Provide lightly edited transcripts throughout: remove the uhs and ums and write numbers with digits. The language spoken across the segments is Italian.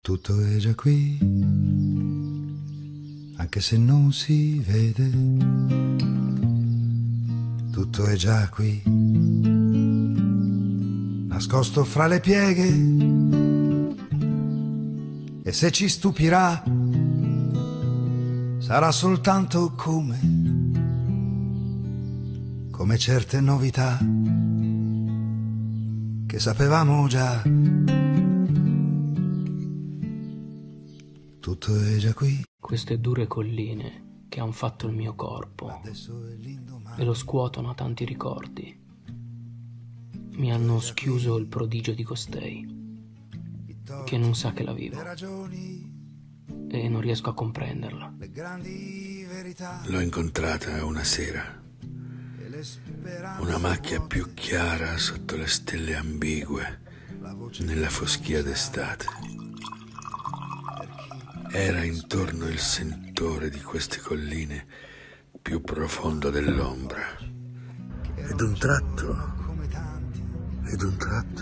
Tutto è già qui, anche se non si vede. Tutto è già qui, nascosto fra le pieghe. E se ci stupirà, sarà soltanto come certe novità che sapevamo già. Tutto è già qui. Queste dure colline che han fatto il mio corpo e lo scuotono a tanti ricordi mi hanno schiuso il prodigio di costei, che non sa che la vivo e non riesco a comprenderla. L'ho incontrata una sera, una macchia più chiara sotto le stelle ambigue nella foschia d'estate. Era intorno il sentore di queste colline più profondo dell'ombra. Ed un tratto, ed un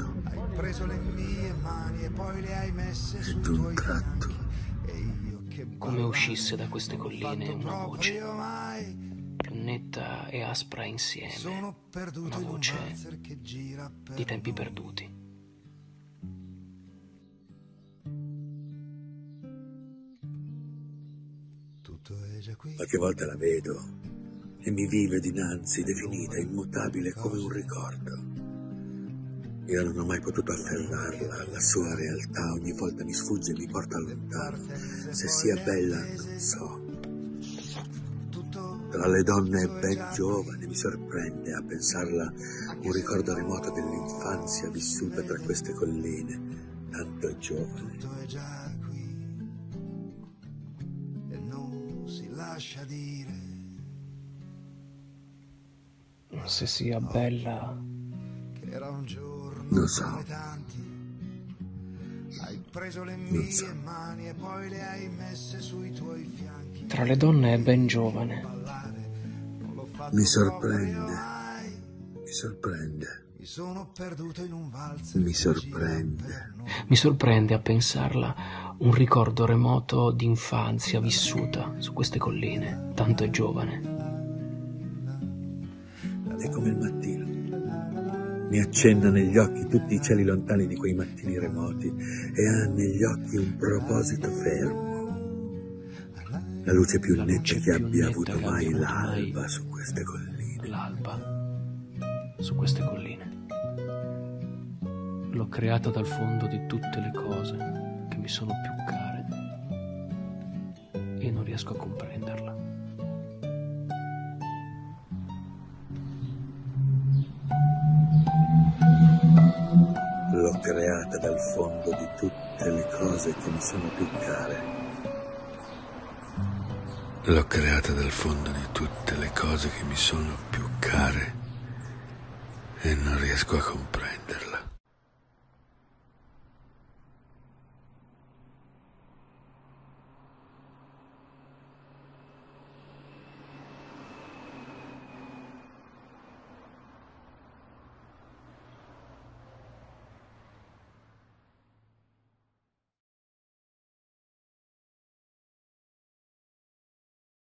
tratto, Come uscisse da queste colline una voce, più netta e aspra insieme, una voce di tempi perduti. Qualche volta la vedo e mi vive dinanzi, definita, immutabile come un ricordo. Io non ho mai potuto afferrarla, la sua realtà ogni volta mi sfugge e mi porta lontano. Se sia bella non so. Tra le donne è ben giovane, mi sorprende a pensarla un ricordo remoto dell'infanzia vissuta tra queste colline, tanto è giovane. Lascia dire. Se sia bella, Che era un giorno non so. come tanti. Hai preso le Non mie so. mani e poi le hai messe sui tuoi fianchi. tra le donne è ben giovane. Non l'ho fatto Mi proprio sorprende, mai. mi sorprende, Mi sono perduto in un valzer. mi sorprende. Mi sorprende a pensarla un ricordo remoto d'infanzia vissuta su queste colline, tanto è giovane. È come il mattino. Mi accenna negli occhi tutti i cieli lontani di quei mattini remoti e ha negli occhi un proposito fermo. La luce più La netta luce che più abbia netta avuto che mai abbia avuto l'alba mai su queste colline. L'alba su queste colline. L'ho creata dal fondo di tutte le cose che mi sono più care e non riesco a comprenderla. L'ho creata dal fondo di tutte le cose che mi sono più care. L'ho creata dal fondo di tutte le cose che mi sono più care e non riesco a comprenderla.